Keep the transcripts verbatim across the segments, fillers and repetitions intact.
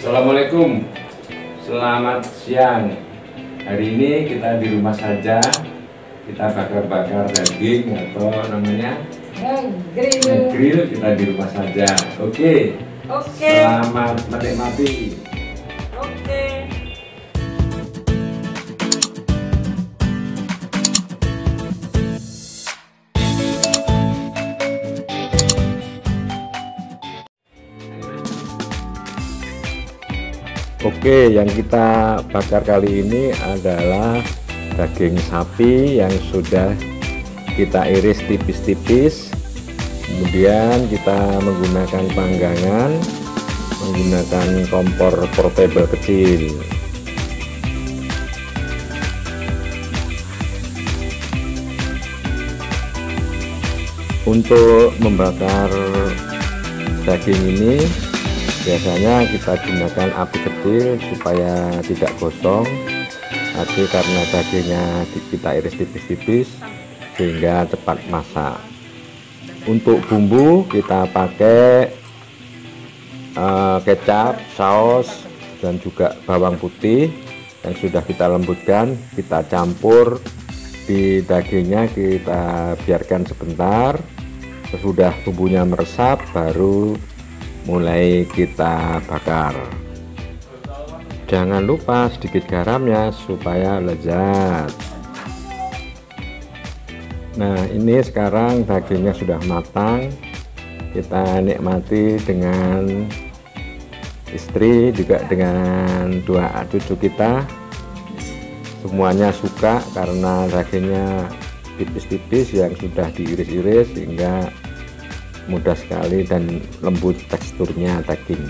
Assalamualaikum, selamat siang. Hari ini kita di rumah saja. Kita bakar-bakar daging atau namanya grill. grill. Kita di rumah saja. Oke. Oke. Selamat menikmati. Oke. Oke, yang kita bakar kali ini adalah daging sapi yang sudah kita iris tipis-tipis. Kemudian kita menggunakan panggangan, menggunakan kompor portable kecil. Untuk membakar daging ini biasanya kita gunakan api kecil supaya tidak gosong, tapi karena dagingnya kita iris tipis-tipis sehingga cepat masak. Untuk bumbu kita pakai uh, kecap, saus, dan juga bawang putih yang sudah kita lembutkan. Kita campur di dagingnya, kita biarkan sebentar. Sesudah bumbunya meresap baru mulai kita bakar. Jangan lupa sedikit garamnya supaya lezat. Nah, ini sekarang dagingnya sudah matang. Kita nikmati dengan istri, juga dengan dua cucu kita. Semuanya suka karena dagingnya tipis-tipis yang sudah diiris-iris sehingga mudah sekali dan lembut teksturnya daging.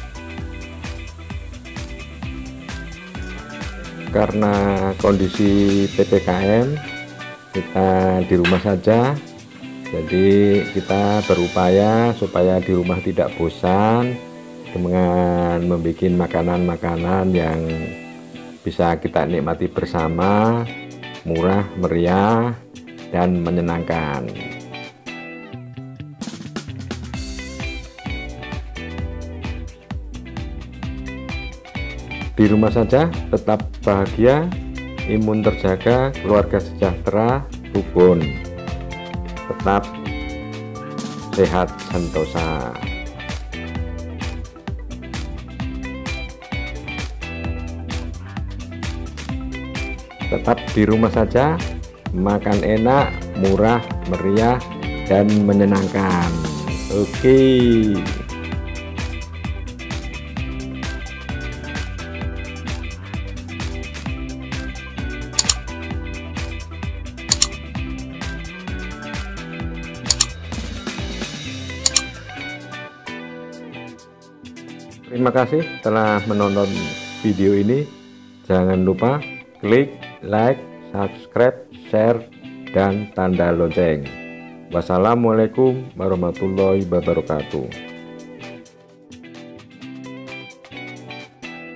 Karena kondisi P P K M kita di rumah saja, jadi kita berupaya supaya di rumah tidak bosan dengan membuat makanan-makanan yang bisa kita nikmati bersama, murah, meriah, dan menyenangkan. Di rumah saja tetap bahagia, imun terjaga, keluarga sejahtera, rukun, tetap sehat sentosa. Tetap di rumah saja, makan enak, murah, meriah, dan menyenangkan. Oke. Terima kasih telah menonton video ini. Jangan lupa klik like, subscribe, share, dan tanda lonceng. Wassalamualaikum warahmatullahi wabarakatuh.